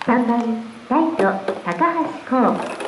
3番ライト高橋光。